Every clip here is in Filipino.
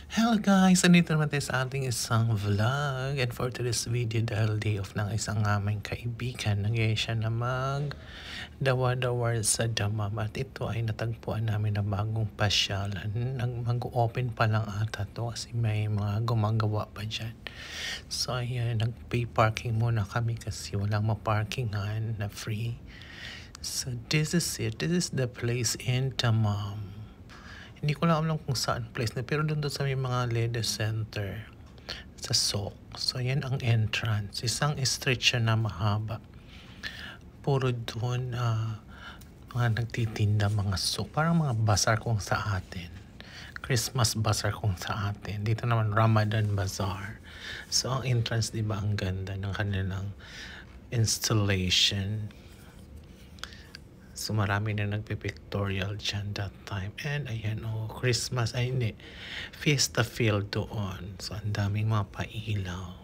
Hello guys! Andito naman tayo sa ating isang vlog. And for today's video, dahil day off ng isang aming kaibigan, nagyaya siya na mag-dawa-dawar sa damam. At ito ay natagpuan namin na bagong pasyalan. Mag-open pa lang ata to kasi may mga gumagawa pa dyan. So ayan, nag-pay parking muna kami kasi walang maparkingan na free. So this is it. This is the place in Damam. Hindi ko lang alam kung saan place na, pero doon sa may mga leather center sa SOC. So yan ang entrance. Isang street siya na mahaba. Puro doon mga nagtitinda, mga SOC. Parang mga bazaar kung sa atin. Christmas bazaar kung sa atin. Dito naman Ramadan bazaar. So ang entrance, di ba, ang ganda ng kanilang installation. So marami na nagpipictorial dyan that time. And ayan, Christmas, ay hindi, Fiesta Field doon. So ang daming mga pailaw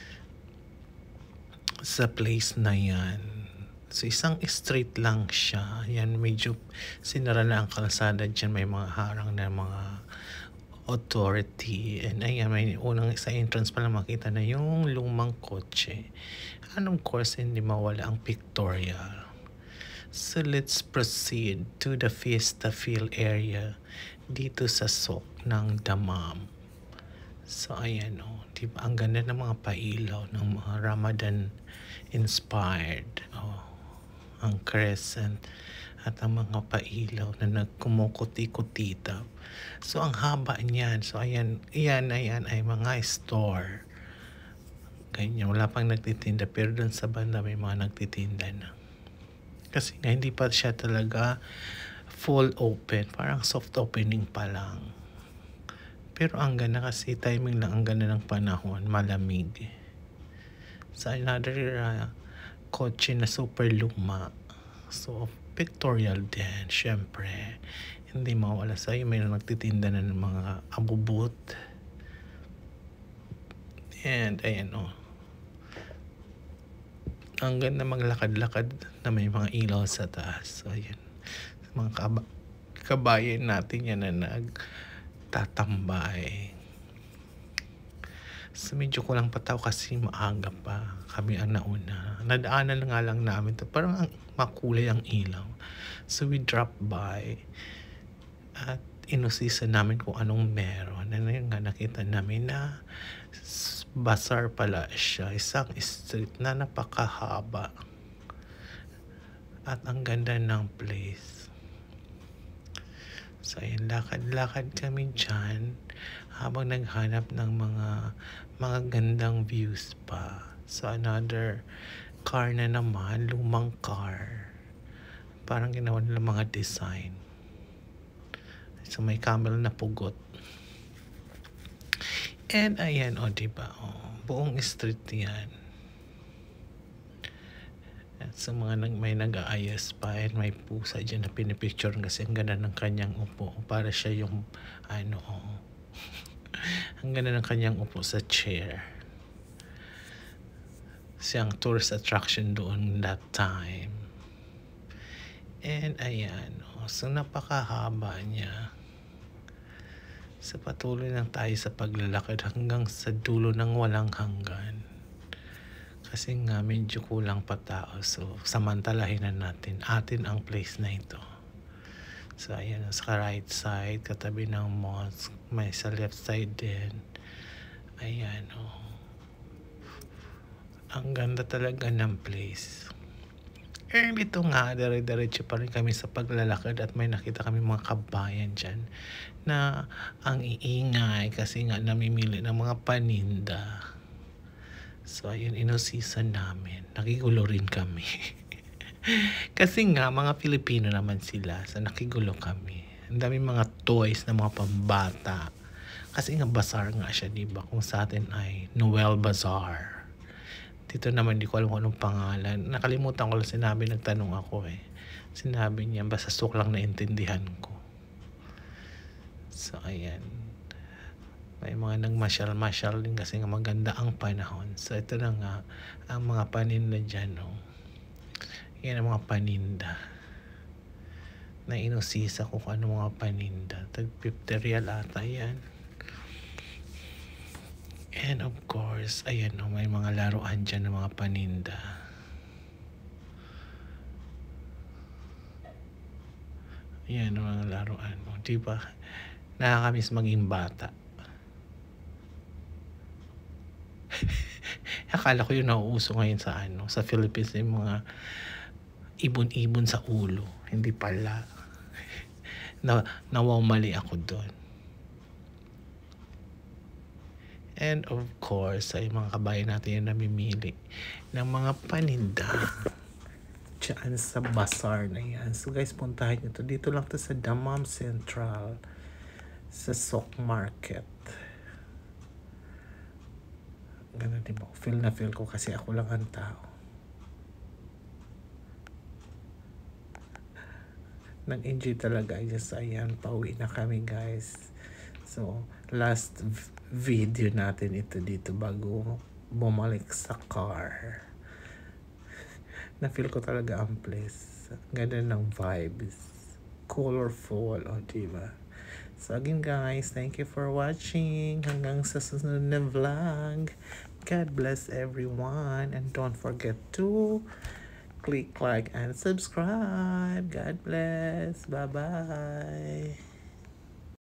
sa place na yan. So isang street lang siya. Yan, medyo sinara na ang kalsada dyan. May mga harang na mga authority. And ayan, may unang sa entrance pa lang makita na yung lumang kotse. And of course, hindi mawala ang pictorial. So let's proceed to the Fiesta Field area dito sa SOC ng Damam. So ayan, diba ang ganda ng mga pailaw ng mga Ramadan inspired. Ang crescent at ang mga pailaw na nagkumukuti-kutita. So ang haba niyan. So ayan ay mga store. Ganyan, wala pang nagtitinda, pero doon sa banda may mga nagtitinda na. Kasi nga hindi pa siya talaga full open. Parang soft opening pa lang. Pero ang ganda kasi timing lang, ang ganda ng panahon. Malamig. Sa another kotse na super luma. So pictorial din. Syempre. Hindi mawala sa'yo. May nagtitinda na ng mga abubot. And ayan ang ganda maglakad-lakad na may mga ilaw sa taas. So, ayan. Mga kabayan natin yan na nagtatambay. So, medyo kulang pa tao kasi maaga pa. Kami ang nauna. Nadaanan nga lang namin to. Parang makulay ang ilaw. So, we dropped by. At inusisa namin kung anong meron. And yun nga, nakita namin na bazaar pala siya, isang street na napakahaba at ang ganda ng place. So ayun, lakad-lakad kami dyan habang naghanap ng mga gandang views pa. So another car na naman, lumang car, parang ginawa nila mga design. So may camel na pugot. And ayan, diba, buong street yan. At sa mga may nag-aayos pa, and may pusa dyan na pinipicture kasi ang ganda ng kanyang upo. Para siya yung, ang ganda ng kanyang upo sa chair. Siyang tourist attraction doon that time. And ayan, so napakahaba niya. So patuloy lang tayo sa paglalakad hanggang sa dulo ng walang hanggan. Kasi nga medyo kulang pa tao. So samantalahin na natin. Atin ang place na ito. So ayan, sa right side, katabi ng mosque. May sa left side din. Ayan, ang ganda talaga ng place. Dito nga, dire-diretso pa rin kami sa paglalakad at may nakita kami mga kabayan dyan na ang iingay kasi nga namimili ng mga paninda. So ayun, inosisan namin. Nakigulo rin kami. Kasi nga, mga Pilipino naman sila. So nakigulo kami. Ang daming mga toys na mga pambata. Kasi nga bazaar nga siya, diba? Kung sa atin ay Noel Bazaar. Dito naman, di ko alam kung anong pangalan. Nakalimutan ko lang, nagtanong ako Sinabi niya, basta sok lang naintindihan ko. So, ayan. May mga nagmasyal-masyal din kasi nga maganda ang panahon. So, ito na nga, ang mga paninda dyan, Yan ang mga paninda. Na inusisa ko kung ano mga paninda. Tag 50 real ata yan. And of course, ayan o, may mga laruan dyan ng mga paninda. Ayan ang mga laruan mo, diba? Nakakamiss maging bata. Akala ko yung nauuso ngayon sa sa Philippines, yung mga ibon-ibon sa ulo. Hindi pala. Nawamali ako doon. And of course, ay mga kabayan natin yung namimili ng mga paninda dyan sa bazaar na yan. So guys, puntahan nyo to. Dito lang to sa Dammam Central, sa Sok Market. Ganun din mo. Feel na feel ko kasi ako lang ang tao. Nag-enjoy talaga. Yes, ayan. Pauwi na kami guys. So, last video natin ito dito bago bumalik sa car. Na-feel ko talaga ang place. Ganda ng vibes. Colorful. O, diba? So, again guys, thank you for watching. Hanggang sa susunod na vlog. God bless everyone. And don't forget to click like and subscribe. God bless. Bye-bye.